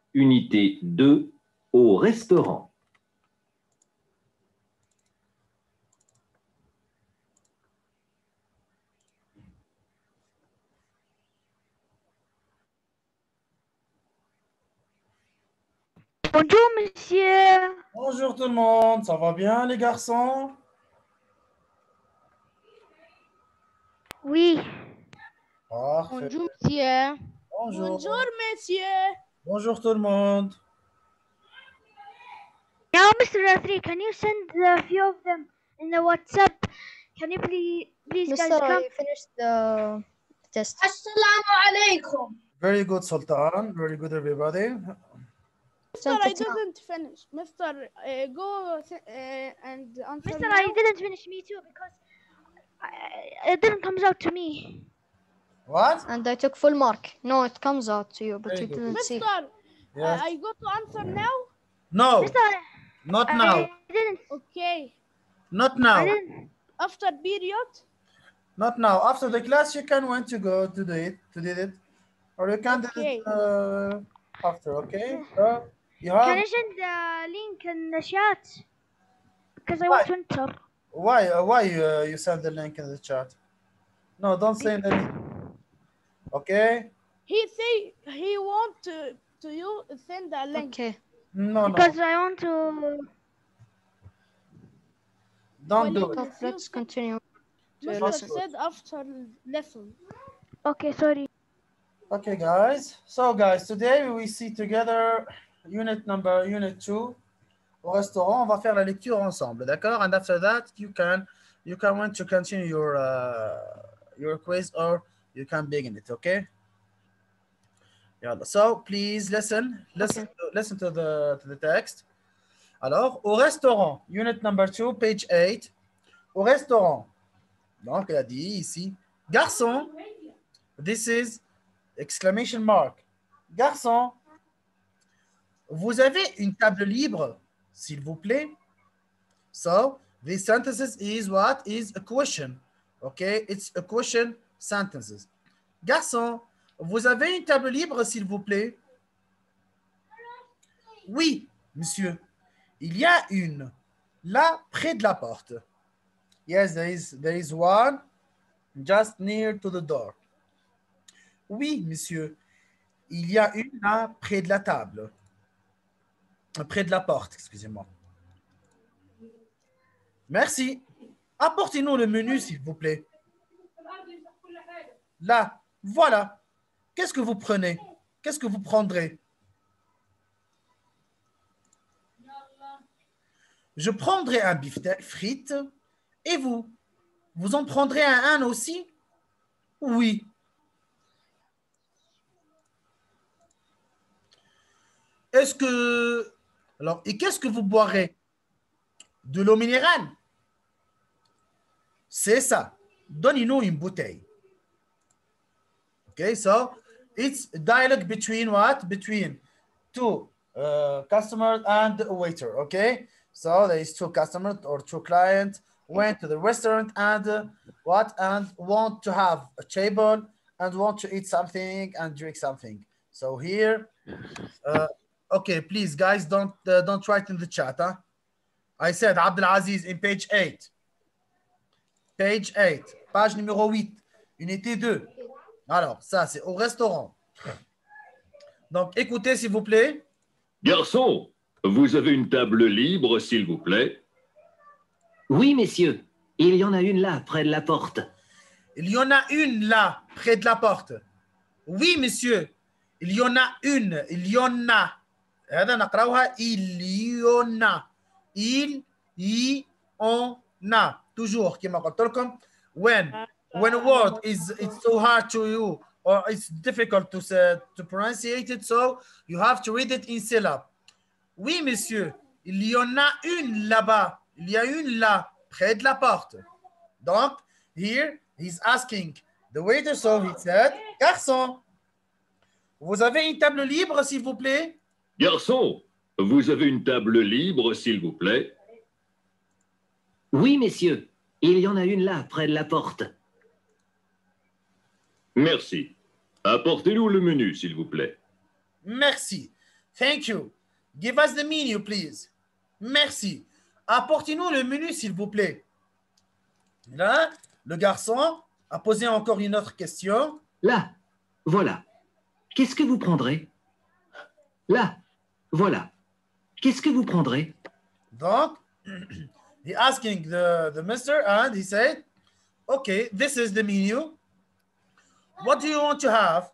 Unité 2, au restaurant. Bonjour, monsieur. Bonjour tout le monde, ça va bien les garçons? Oui. Parfait. Bonjour, monsieur. Bonjour. Bonjour, monsieur. Bonjour tout le monde. Now, Mr. Rathri, can you send a few of them in the WhatsApp? Can you please guys Mister, come? I finished the test. Assalamu alaikum. Very good, Sultan. Very good, everybody. Mister, I didn't finish. Mister, go and answer Mister, now. I didn't finish me too because it didn't come out to me. What? And I took full mark. No, it comes out to you, but Very you good. didn't see. Mister, Yes. I go to answer now? No, Mister, not I now. didn't. Okay. Not I now. didn't. After period? Not now. After the class, you can want to go to do it, or you can do Okay. it after. Okay. You Can have you send the link in the chat? Because I Why? want to enter. why you send the link in the chat? No, don't send anything. Okay. He say he want to you send a link. Okay. No, Because no, I want to. don't do it. So let's continue to Mister listen. said after lesson. Okay, sorry. Okay, guys. So, guys, today we see together unit 2 au restaurant. On va faire la lecture ensemble, d'accord? And after that, you can want to continue your quiz or you can begin it, okay? Yeah. So, please listen to the text. Alors, au restaurant, unit number 2, page 8. Au restaurant. Donc, elle a dit ici, garçon, this is exclamation mark. Garçon, vous avez une table libre, s'il vous plaît? So, this sentences is what? Is a question. Okay, it's a question sentences. Garçon, vous avez une table libre, s'il vous plaît? Oui, monsieur. Il y a une, là, près de la porte. Yes, there is one just near to the door. Oui, monsieur. Il y a une là, près de la table. Près de la porte, excusez-moi. Merci. Apportez-nous le menu, s'il vous plaît. Là, voilà. Qu'est-ce que vous prenez? Qu'est-ce que vous prendrez? Je prendrai un beefsteak frites. Et vous? Vous en prendrez un aussi? Oui. Est-ce que... Alors, et qu'est-ce que vous boirez? De l'eau minérale? C'est ça. Donnez-nous une bouteille. Okay, so it's a dialogue between what? Between two customers and a waiter, okay? So there is two customers or two clients went to the restaurant and what? And want to have a table and want to eat something and drink something. So here, okay, please guys, don't write in the chat, huh? I said Abdelaziz in page 8. Page 8, page numéro 8, unité 2. Alors, ça, c'est au restaurant. Donc, écoutez, s'il vous plaît. Garçon, vous avez une table libre, s'il vous plaît? Oui, messieurs. Il y en a une là, près de la porte. Il y en a une là, près de la porte. Oui, monsieur. Il y en a une. Il y en a. هذا نقراوها il y en a. Il y en a. Toujours, كما قلت لكم, when a word it's so hard to you or it's difficult to pronunciate it, so you have to read it in syllable. Oui, monsieur. Il y en a une là-bas. Il y a une là, près de la porte. Donc, here, he's asking the waiter, so he said, garçon, vous avez une table libre, s'il vous plaît? Garçon, vous avez une table libre, s'il vous plaît? Oui, messieurs. Il y en a une là, près de la porte. Merci. Apportez-nous le menu, s'il vous plaît. Merci. Thank you. Give us the menu, please. Merci. Apportez-nous le menu, s'il vous plaît. Là, le garçon a posé encore une autre question. Là, voilà. Qu'est-ce que vous prendrez? Là, voilà. Qu'est-ce que vous prendrez? Donc, he asking the mister and he said, okay, this is the menu. What do you want to have?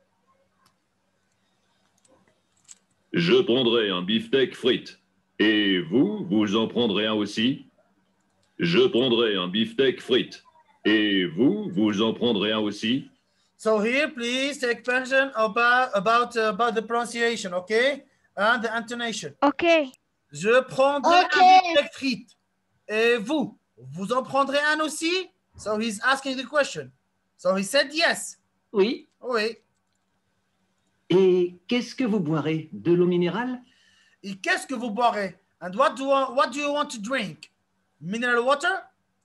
Je prendrai un beefsteak frites. Et vous, vous en prendrez un aussi? Je prendrai un beefsteak frites. Et vous, vous en prendrez un aussi? So here, please take attention about the pronunciation, okay? And the intonation. Okay. Je prendrai un beefsteak frites. Et vous, vous en prendrez un aussi? So he's asking the question. So he said yes. Oui. Oui. Et qu'est-ce que vous boirez? De l'eau minérale? Et qu'est-ce que vous boirez? And what do you want to drink? Mineral water?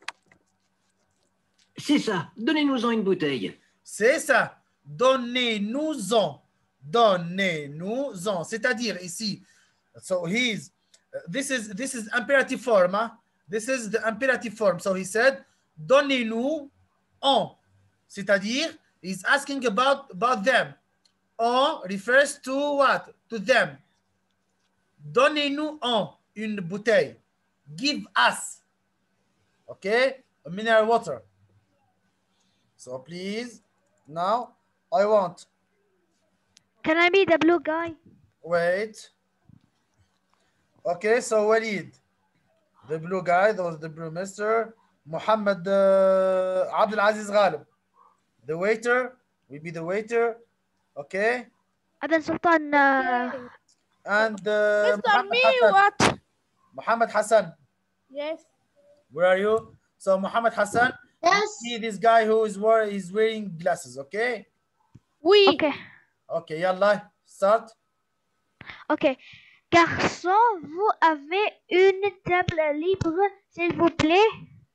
C'est ça. Donnez-nous-en une bouteille. C'est ça. Donnez-nous-en. Donnez-nous-en. C'est-à-dire ici. So he's this is imperative form. Huh? This is the imperative form. So he said, donnez-nous en. C'est-à-dire, he's asking about them. En refers to what? To them. Donnez-nous en une bouteille. Give us. Okay? A mineral water. So please, now I want. Can I be the blue guy? Wait. Okay, so Walid, the blue guy, the blue mister, Muhammad Abdul Aziz Ghalib. The waiter will be the waiter. Okay? Adan Sultan. And Mr. Muhammad Me, Hassan. what? Muhammad Hassan, Yes. where are you? So Muhammad Hassan, Yes. see this guy who is wearing glasses, okay? Oui. Okay. Okay, yallah, start. Ok. Garçon, vous avez une table libre, s'il vous plaît?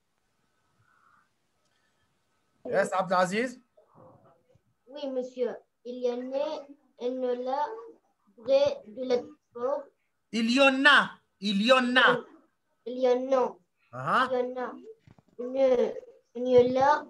Yes, Abdul Aziz. Oui, monsieur. Il y en a une là près de la porte. Il y en a. Il y en a. Il y en a. Uh-huh. Il y en a une là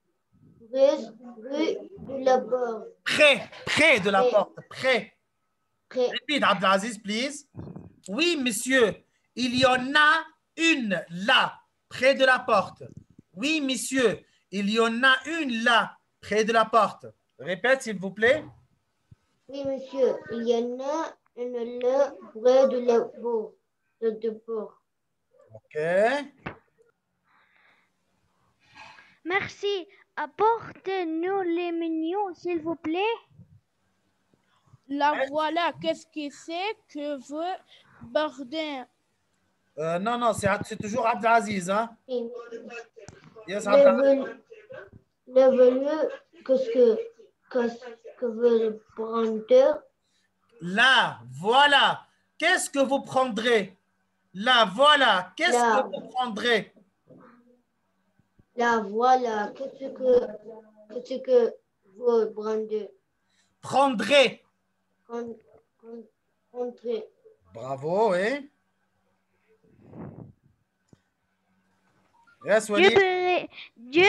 près de la porte. Près de la porte. Près. Près. Repeat, Abdelaziz, please. Oui, monsieur. Il y en a une là, près de la porte. Oui, monsieur. Il y en a une là, près de la porte. Répète, s'il vous plaît. Oui, monsieur. Il y en a une là près de la porte. OK. Merci. Apportez-nous les menus, s'il vous plaît. La voilà. Qu'est-ce que c'est que veut Bardin? Non, c'est toujours Abdelaziz. Hein? Oui. Yes, Abdelaziz. Qu'est-ce que veut prendre? Là, voilà. Qu'est-ce que vous prendrez? Là, voilà. Qu'est-ce Là. que vous prendrez? Là, voilà. Qu'est-ce que vous prendre? Prendrez. Prendre. Bravo, oui. Yes, Walid. Dieu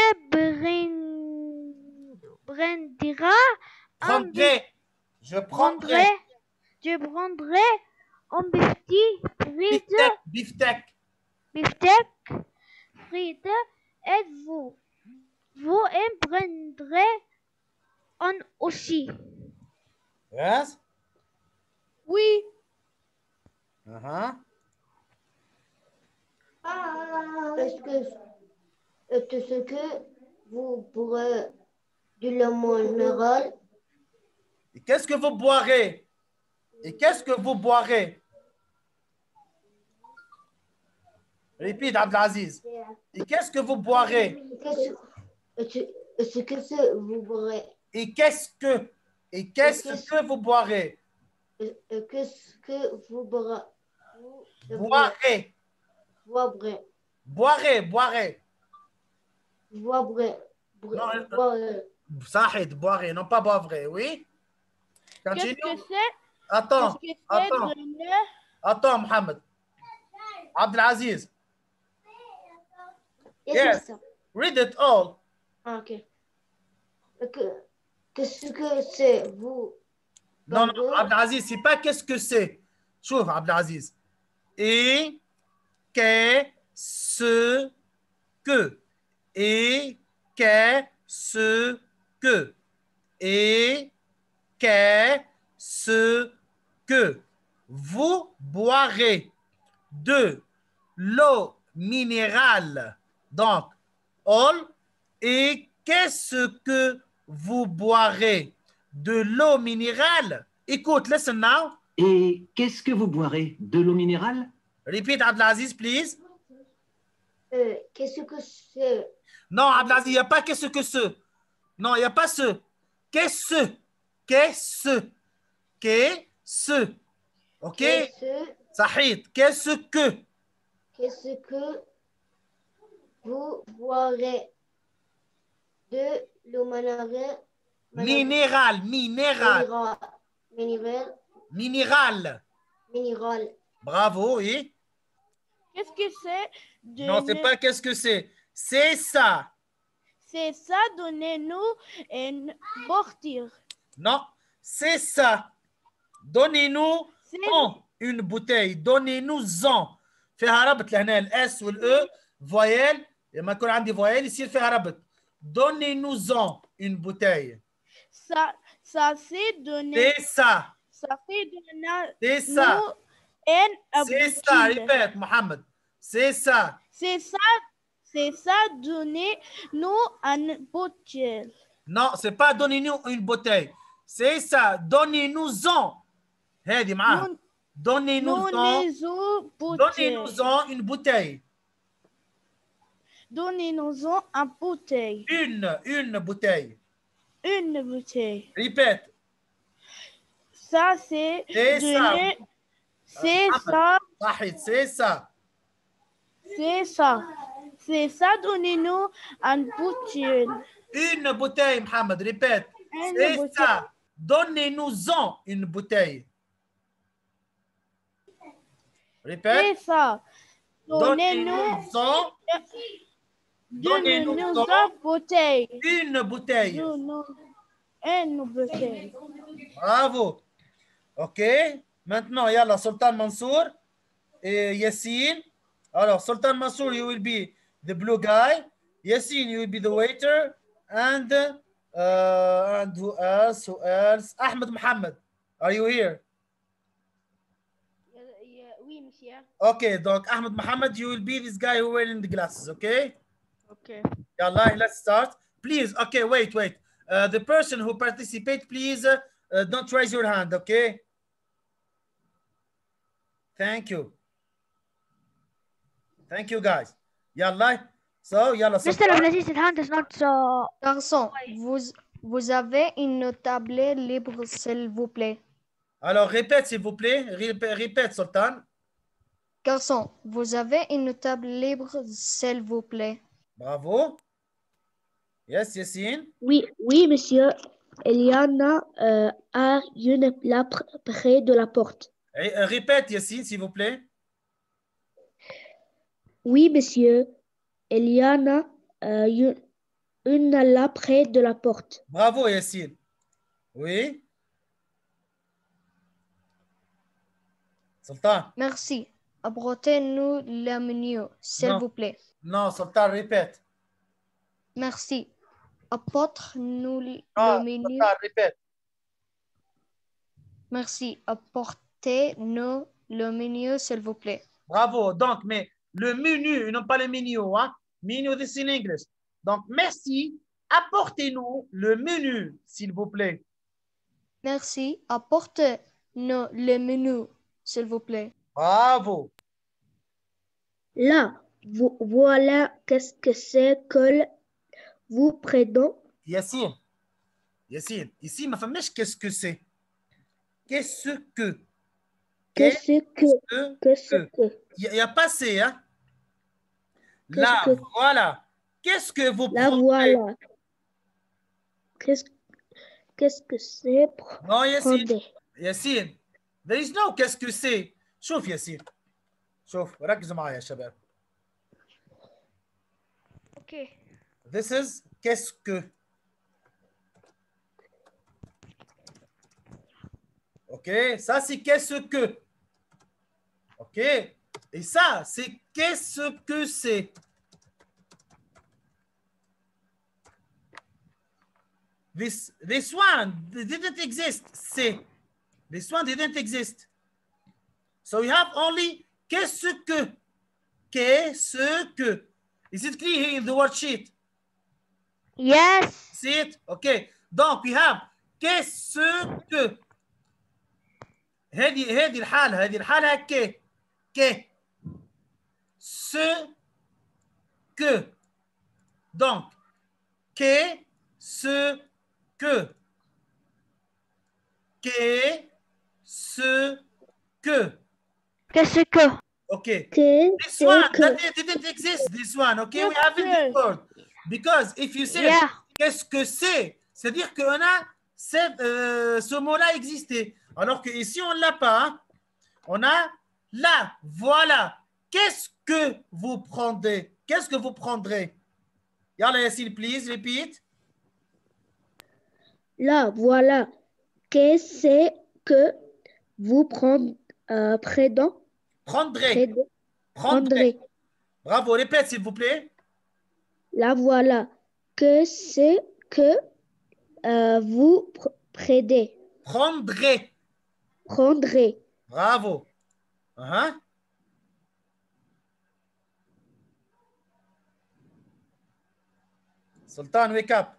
brindira. Prendrez. Je prendrai. Je prendrai un frites, Beefsteak. beefsteak, frites, et vous en prendrez un aussi. Yes. Oui. Uh-huh. Est-ce que vous pourrez de la minérale? Et qu'est-ce que vous boirez? Et qu'est-ce que vous boirez? Répète, Abdelaziz. Et qu'est-ce que vous boirez? Est-ce que vous boirez? Et qu'est-ce que vous boirez? Qu'est-ce que vous boirez? Boirez. Boirez. Sahid, boirez, non pas boivrez, oui? Qu'est-ce Continue. que c'est? Attends, Qu'est-ce que c'est attends, donner? attends, Mohamed. Abdelaziz. Yes, sir. Read it all. Ah, ok. Qu'est-ce que c'est, vous? Non, non, Bonjour. Abdelaziz, c'est pas qu'est-ce que c'est. Chouf, Abdelaziz. Et qu'est-ce que? Et qu'est-ce que? Et qu'est-ce que? Vous boirez de l'eau minérale. Donc, all. Et qu'est-ce que vous boirez? De l'eau minérale? Écoute, listen now. Et qu'est-ce que vous boirez? De l'eau minérale? Repeat, Abdelaziz, please. Qu'est-ce que c'est? Non, Abdelaziz, il n'y a pas qu'est-ce que ce. Non, il n'y a pas ce. Qu'est-ce? Qu'est-ce? Qu'est-ce? OK? Sahid, qu'est-ce que? Qu'est-ce que vous boirez? De l'eau Minéral, minéral, minéral. minéral. Bravo, oui. Qu'est-ce que c'est? Non, c'est pas qu'est-ce que c'est. C'est ça. C'est ça, donnez-nous une bouteille. Non, c'est ça. Donnez-nous une bouteille. Donnez-nous-en. فيها ربط لهنا الاس والاو فويل لما يكون عندي فويل يصير فيها ربط. Donnez-nous-en une bouteille. Ça c'est donner. C'est ça. Ça fait donner. C'est ça. C'est ça. Répète, Mohamed. C'est ça. C'est ça. C'est ça, donnez-nous une bouteille. Non, c'est pas donnez-nous une bouteille. C'est ça. Donnez-nous-en. هذه معاها. Donnez-nous-en une bouteille. Donnez-nous une bouteille. Une bouteille. Une bouteille. Répète. Ça, c'est donner. C'est ça. C'est ça. C'est ça. C'est ça, donnez-nous une bouteille. Une bouteille, Mohamed. Répète. C'est ça. Donnez-nous-en une bouteille. Répète. C'est ça. Donnez-nous-en. Donnez-nous une bouteille. Une bouteille. Une bouteille. Bravo. OK. Maintenant, il y a la Sultan Mansour et Yassine. Alors, Sultan Mansour, you will be the blue guy. Yassine, you will be the waiter. And who else? Who else? Ahmed Mohammed. Are you here? Oui, monsieur. Okay, donc Ahmed Mohammed, you will be this guy who wearing the glasses, okay? Okay. Yallah, let's start. Please, okay, wait. The person who participate, please don't raise your hand, okay? Thank you. Thank you, guys. Yallah. So, yallah. Mr. Abdelaziz, his hand is not so... Garçon, vous avez une table libre, s'il vous plaît. Alors, répète, s'il vous plaît. Répète, Sultan. Garçon, vous avez une table libre, s'il vous plaît. Bravo. Yes, Yassine. Oui, monsieur. Il y en a une là près de la porte. Répète, Yassine, s'il vous plaît. Oui, monsieur. Il y en a une là près de la porte. Bravo, Yassine. Oui. Sultan. Merci. Apportez-nous le menu, s'il vous plaît. Non, Sultan, répète. Merci. Apporte-nous le menu. Sultan, répète. Merci. Apportez-nous le menu, s'il vous plaît. Bravo. Donc, mais le menu, non pas le menu, hein? Menu, this in English. Donc, merci. Apportez-nous le menu, s'il vous plaît. Merci. Apportez-nous le menu, s'il vous plaît. Bravo. Là, voilà qu'est-ce que c'est que vous prenez. Yassine, ici, ma femme, qu'est-ce que c'est? Qu'est-ce que? Il n'y a pas c'est, hein? Là, voilà. Qu'est-ce que vous Là, prenez? voilà. Qu'est-ce que c'est? Non, Yassine. There is no qu'est-ce que c'est. شوف ياسين. شوف ركزوا معايا يا شباب. Okay. This is qu'est-ce que. OK, ça c'est qu'est-ce que. OK. Et ça c'est qu'est-ce que c'est. This one didn't exist. C'est. This one didn't exist. So we have only qu'est-ce que. Qu'est-ce que. Is it clear here in the worksheet? Yes. See it? OK. Donc we have qu'est-ce que. هذه الحالة ك. ك. Ce que. Donc qu'est-ce que. Qu'est-ce que. Qu'est-ce que? Okay. This Qu'est-ce one que. that didn't exist. This one. Okay, we haven't Yes. word because if you say Yeah. qu'est-ce que c'est-à-dire qu'on a ce mot-là existait. Alors que ici on l'a pas. Hein? On a là. Voilà. Qu'est-ce que vous prendrez? Qu'est-ce que vous prendrez? Yalla Yassine, please repeat. Là, voilà. Qu'est-ce que vous prendrez? Prendrez. Prendrez. Bravo, répète s'il vous plaît. Là, voilà. Qu'est-ce que vous prendrez? Prendrez. Prendrez. Bravo. Uh-huh. Sultan, wake up.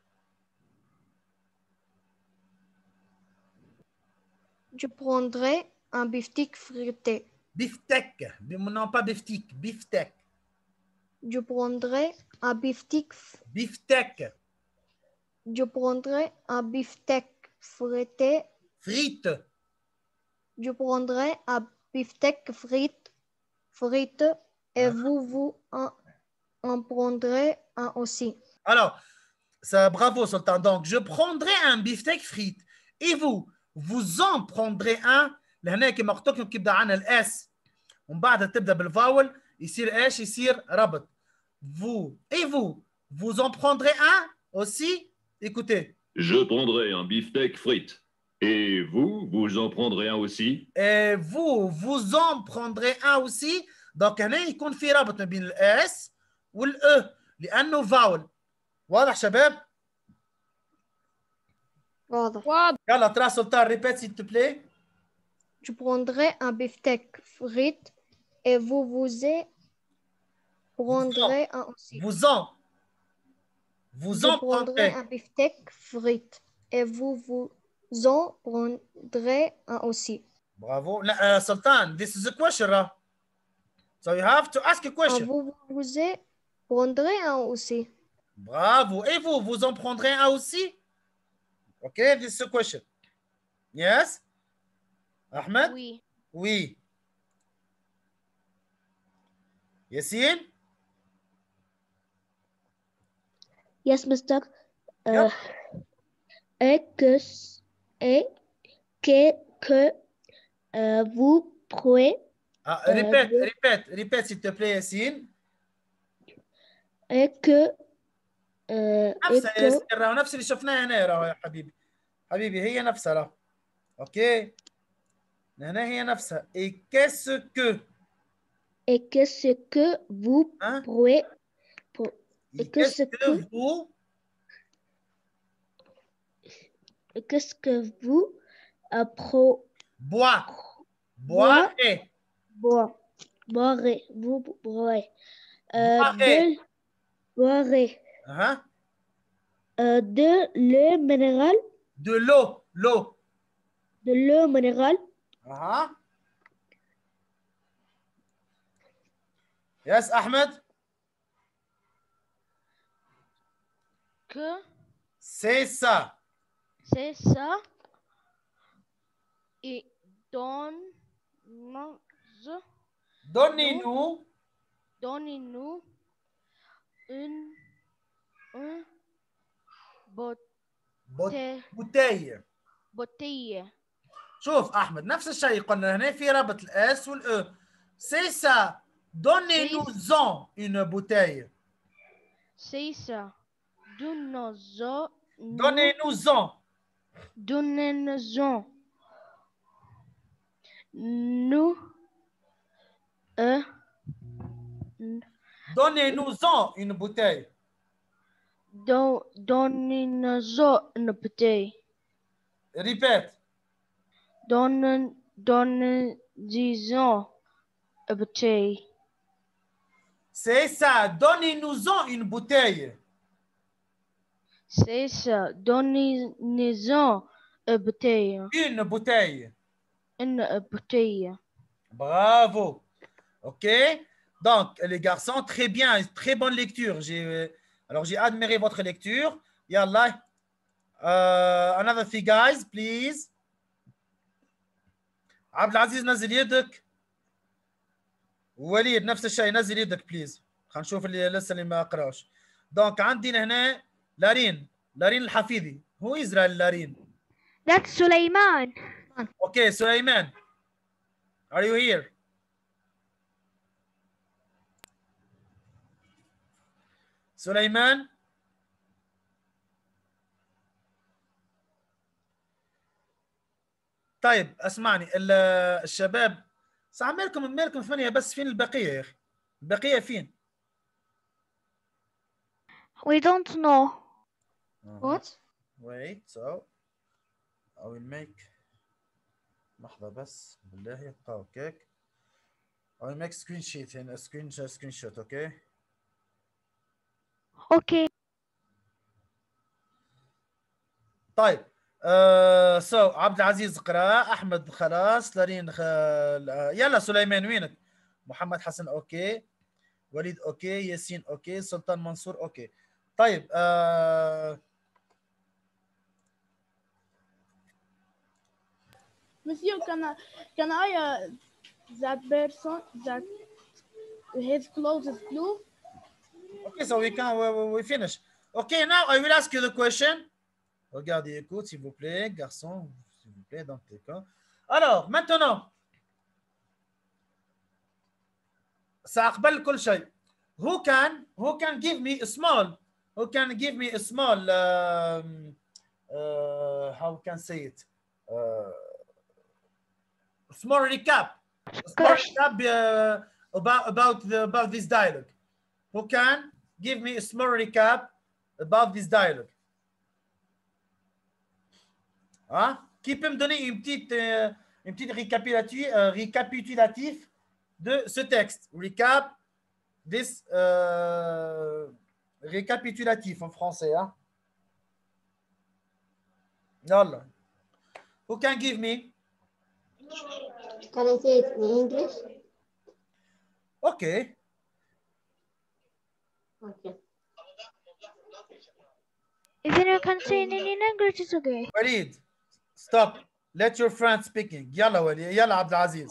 Je prendrai un beefsteak frité. Beefsteak. Non, pas beefsteak. Beefsteak. Je prendrai un beefsteak. Beefsteak. Je prendrai un beefsteak frité. Frites. Je prendrai un beefsteak frite et vous en prendrez un aussi. Alors, ça, bravo Sultan. Donc, je prendrai un beefsteak frites. Et vous en prendrez un. لهنا كما قلت لكم كيبدا عندنا الاس ومن بعدها تبدا بالفاول يصير ايش؟ يصير ربط. Vous et vous en prendrez un aussi. Écoutez. Je prendrai un beefsteak frites. Et vous en prendrez un aussi. Et vous en prendrez un aussi. Donc هنا يكون في ربط ما بين الاس والاو لانه فاول. واضح شباب؟ واضح. يلا ترى سلطان répète s'il te plaît. Je prendrai un beefsteak frite et vous prendrez un aussi. Vous en Je prendrai prendrez un beefsteak frite et vous en prendrez un aussi. Bravo. Sultan, this is a question. So you have to ask a question. Vous prendrez un aussi. Bravo. Et vous en prendrez un aussi? Okay, this is a question. Yes? Ahmed? Oui. Oui. Yassine? Yes, mister. Yep. Et que vous prenez. Répète s'il te plaît Yassine. Et que نفسها يا ياسين راهو نفس اللي شفناه هنا راهو يا حبيبي هي نفسها راهو. اوكي هنا هي نفسها. Et qu'est-ce que vous prenez? Qu'est-ce que vous boirez. Boirez. Vous boirez. Boirez. De l'eau minérale. De l'eau. De l'eau minérale. Yes, Ahmed. Que c'est ça. C'est ça. Et donnez-nous une bouteille. شوف احمد نفس الشيء قلنا هنا في ربط الاس والاو. سي سا donnez-nous-en une bouteille. C'est ça. Donnez-nous-en. Donnez-nous-en. Donnez-nous-en. Nous. Donnez-nous-en une bouteille. Donnez-nous-en une bouteille. Répète. Donnez-nous-en une bouteille. C'est ça, donnez-nous-en une bouteille. C'est ça, donnez-nous-en une bouteille. Une bouteille. Une bouteille. Bravo. OK. Donc, les garçons, très bien, très bonne lecture. Alors, j'ai admiré votre lecture. Yallah. Another thing, guys, please. عبد العزيز نزل يدك. وليد نفس الشيء نزل يدك بليز. خلينا نشوف اللي لسه اللي ما قراش. دونك عندنا هنا لارين الحفيظي. هو إسرائيل لارين. That's سليمان. Okay, سليمان. Are you here? سليمان. طيب اسمعني الشباب مالكم 8 بس فين البقية يا أخي؟ البقية فين؟ We don't know. What? Wait, so I will make لحظة بس بالله يبقى هكاك. I will make screen sheet هنا screenshot okay? Okay. طيب so عبد العزيز قرأ، أحمد خلاص، لارين يلا سليمان وينك؟ محمد حسن أوكي، وليد أوكي، ياسين أوكي، سلطان منصور أوكي. طيب Monsieur, can I that person that his clothes is blue? Okay, so we finish. Okay, now I will ask you the question. Regardez, écoute, s'il vous plaît, garçon, s'il vous plaît, dans tes cas. Alors, maintenant, سأقبل كل شيء. Who can give me a small how can say it? Small recap. About this dialogue. Who can give me a small recap about this dialogue? Hein? Qui peut me donner une petite récapitulatif de ce texte? Recap, this récapitulatif en français. Hein? Yalla. Who can give me? Can I say it in English? Okay. Okay. If you can say it in English, it's okay. Walid, stop. Let your friend speaking. Yalla Walid. Yalla Abdul Aziz.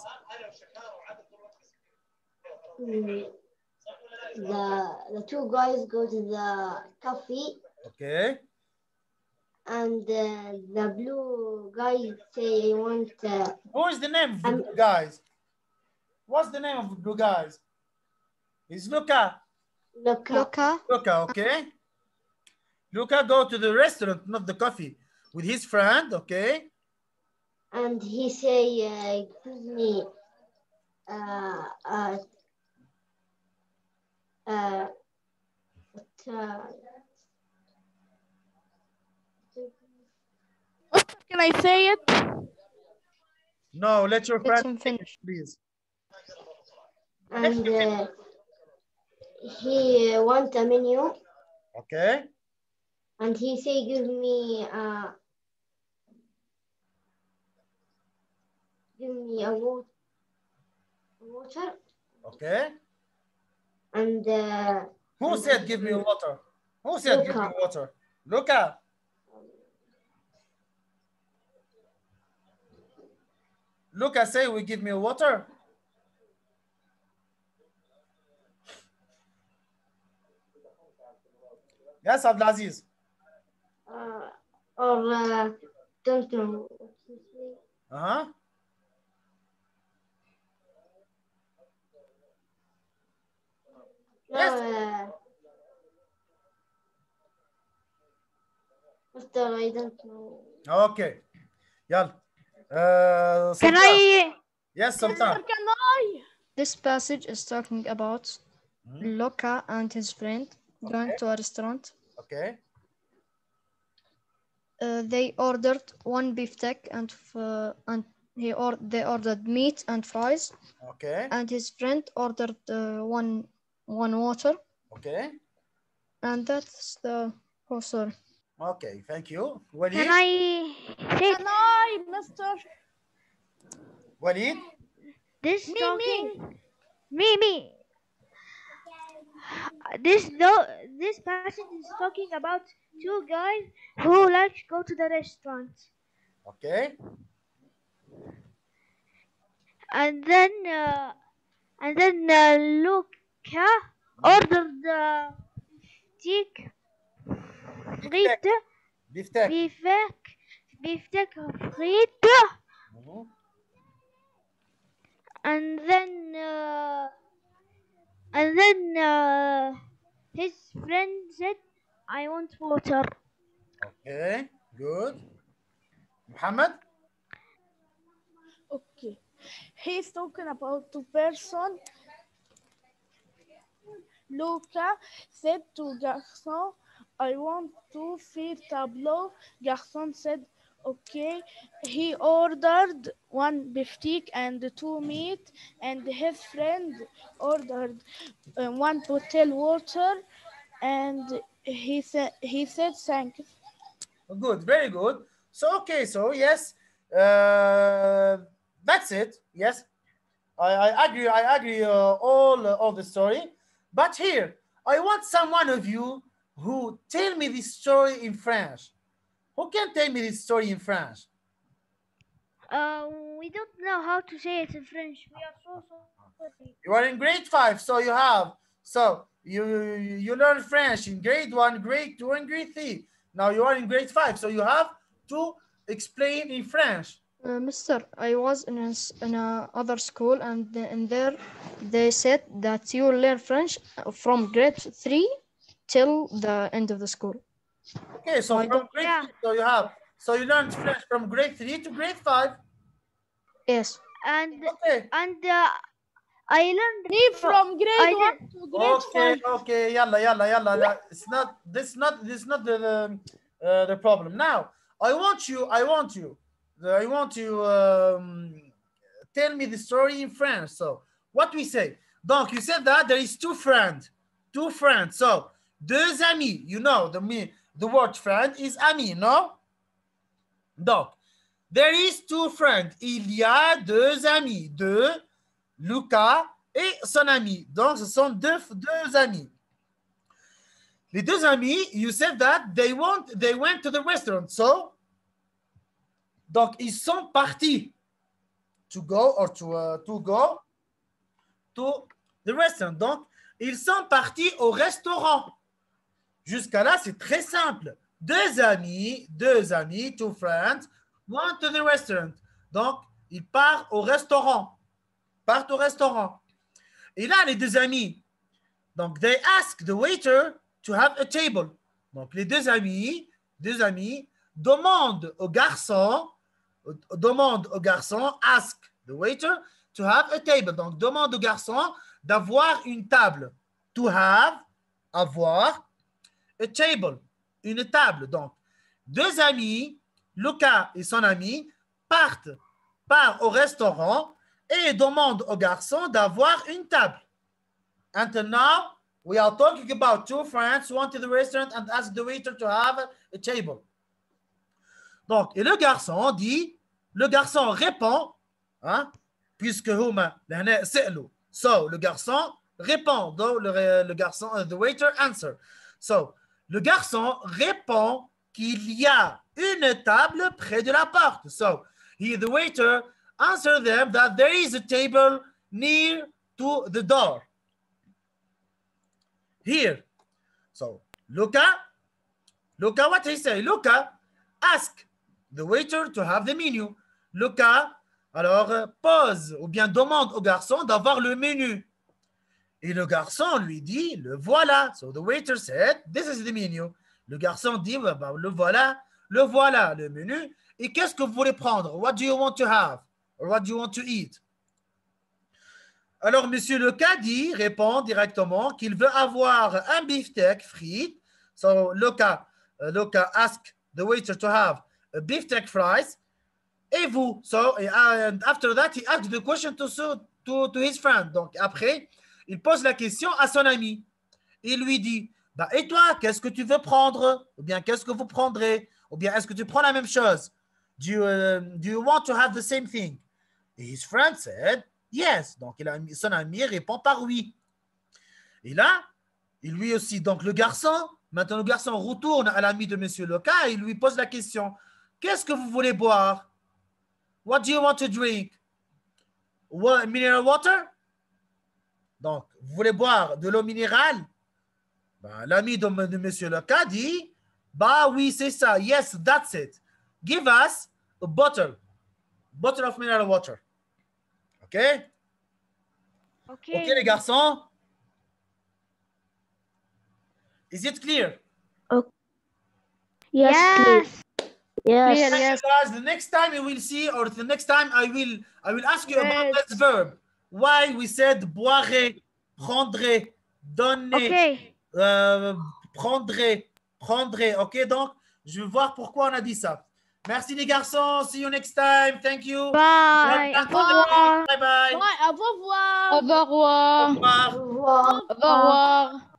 The two guys go to the cafe. Okay. And the blue guy say, I want... Who is the name of the blue guys? What's the name of the blue guys? It's Luca. Luca. Luca, okay. Luca go to the restaurant, not the coffee, with his friend, okay. And he say, give me Can I say it? No, let your friend finish, please. And he want a menu. Okay. And he say, give me a water. Okay. And who said give me water? Who said Luca. give me water? Luca. Luca say we give me water. Yes, Abdulaziz. Or don't know. Uh-huh. Yes. Mister, I don't know. Okay. يلا. Can Sultan. I? Yes, Sultan. Can I? This passage is talking about Luca and his friend going to a restaurant. Okay. They ordered one beefsteak and they ordered meat and fries. Okay. And his friend ordered one water. Okay. And that's the whole story. Okay, thank you. Walid? Can I say Can I, Mister? Walid? this Me. talking? Me. This passage is talking about two guys who like to go to the restaurant, Okay. and then Luca ordered steak, frites, Beefsteak. beefsteak frites, Mhm. and then his friend said, "I want water." Okay, good. Muhammad? Okay. He's talking about two person. Luca said to Garçon, I want two faire tableau. Garçon said, okay. He ordered one beefsteak and two meat, and his friend ordered one bottle water, and he said thanks. Good, very good. So, okay, so yes, that's it. Yes, I agree all the story. But here, I want someone of you who tell me this story in French. Who can tell me this story in French? We don't know how to say it in French. We are so sorry. You are in grade 5, so you learn French in grade 1, grade 2, and grade 3. Now you are in grade 5, so you have to explain in French. Mister, I was in a other school, and in there they said that you learn French from grade 3 till the end of the school. Okay, so from grade 3, so you learned French from grade 3 to grade 5. Yes. And okay. I learned from grade 1 to grade 5. Okay, yalla. It's not the problem. Now, I want you tell me the story in French. So, what we say? Donc, you said that there is two friends. So, deux amis. You know, the word friend is ami, no? Donc, there is two friends. Il y a deux amis. Luca et son ami. Donc, ce sont deux amis. Les deux amis, you said that they went to the restaurant. So, donc, ils sont partis to go to the restaurant. Donc, ils sont partis au restaurant. Jusqu'à là, c'est très simple. Deux amis, two friends, went to the restaurant. Donc, ils partent au restaurant. Et là, les deux amis, donc, they ask the waiter to have a table. Donc, les deux amis demandent au garçon, ask the waiter to have a table. Donc, demande au garçon d'avoir une table. To have, avoir, a table, une table. Donc, deux amis, Luca et son ami, partent au restaurant et demandent au garçon d'avoir une table. Until now, we are talking about two friends who went to the restaurant and asked the waiter to have a table. Donc, et le garçon répond, hein, puisque huma لهنا سألوا. So, le garçon répond. The waiter answer. So, le garçon répond qu'il y a une table près de la porte. So, the waiter answer them that there is a table near to the door. Here. So, Luca, what he say? Luca ask the waiter to have the menu. le cas, alors pose ou bien demande au garçon d'avoir le menu. Et le garçon lui dit, le voilà. So the waiter said, this is the menu. Le garçon dit, bah, le voilà, le menu. Et qu'est-ce que vous voulez prendre? What do you want to have? Or what do you want to eat? Alors, monsieur le cadi répond directement qu'il veut avoir un beefsteak frites. So, Luca ask the waiter to have a beefsteak fries. Et vous? So, and after that, he asked the question to his friend. Donc, après, il pose la question à son ami. Il lui dit, bah, et toi, qu'est-ce que tu veux prendre? Ou bien, qu'est-ce que vous prendrez? Ou bien, est-ce que tu prends la même chose? Do you want to have the same thing? Et his friend said, yes. Donc, son ami répond par oui. Et là, il lui aussi, donc maintenant le garçon retourne à l'ami de monsieur Loca et il lui pose la question, qu'est-ce que vous voulez boire? What do you want to drink? Mineral water? Donc, vous voulez boire de l'eau minérale? Ben, l'ami de monsieur Loca dit, bah oui, c'est ça. Yes, that's it. Give us a bottle of mineral water. OK? OK, les garçons? Is it clear? Okay. Yes, clear. Yes. Clear, yes. Guys, the next time you will see, or the next time I will ask you about this verb. Why we said boire, prendre, donner, Okay. prendre. OK, donc, je vais voir pourquoi on a dit ça. Merci les garçons. See you next time. Thank you. Bye. Bye bye. Bye. Au revoir. Au revoir. Au revoir. Au revoir. Au revoir.